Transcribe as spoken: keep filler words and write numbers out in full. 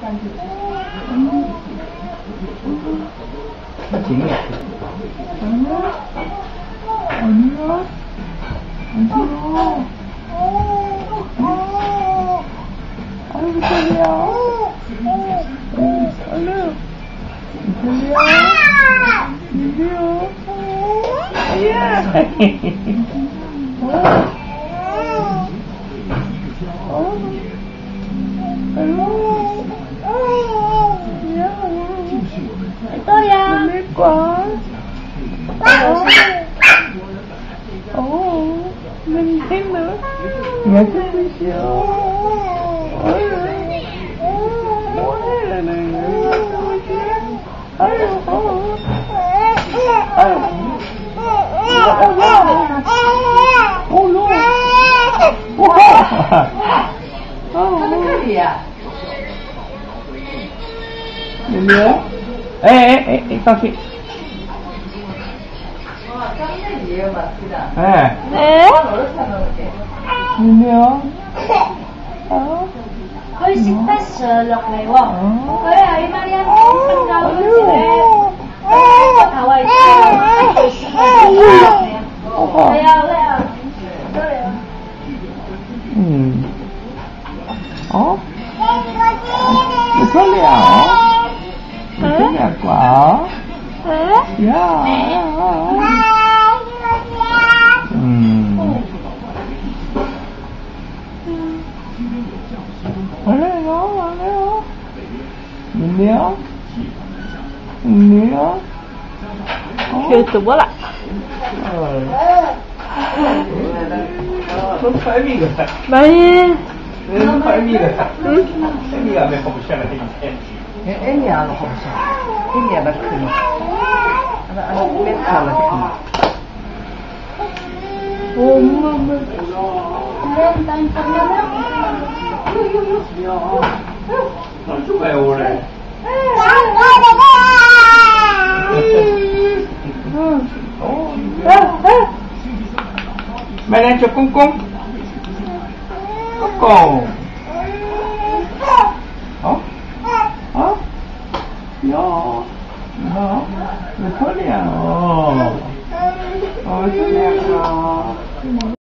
아니야. 아니야. 아니야. 아이고, 이탈리야. 아이고, 이탈리야. 이리요. 야. Victoria. Mệt quá. Ồ, mình thêm nữa. Nghe thích đi chiều. Ôi ơi. Ôi là này. Ôi ôi. Ôi. Ôi luôn. Cái gì à? Nhìn nhớ. Ê ê ê ê sao chị? 에. 네? nhìn hơi special lọc này quá. Cái ấy Mariam phân ra luôn chị đấy. Có thảo ấy lọc này. Đây à, đây à. Đây à. 음. 어? 이탈리아. 이탈리아 과. 야. 음. 원래요, 원래요. 있네요. 있네요. Kêu bố lại. 넌 빨미가. 많이. 넌 빨미가. 응? 빨미가 왜 허브샤를 해? 애니야, 허브샤. 애니야, 나 크니. 나 아니 메탈 나 크니. 엄마, 엄마. Lên tay con lên đó. 넌 왜 오래? Mẹ đang chụp cung cung. Cung. Hả? Hả? Yo. Nó. Nó thoát đi à? Ồ. Ôi, sao đẹp à?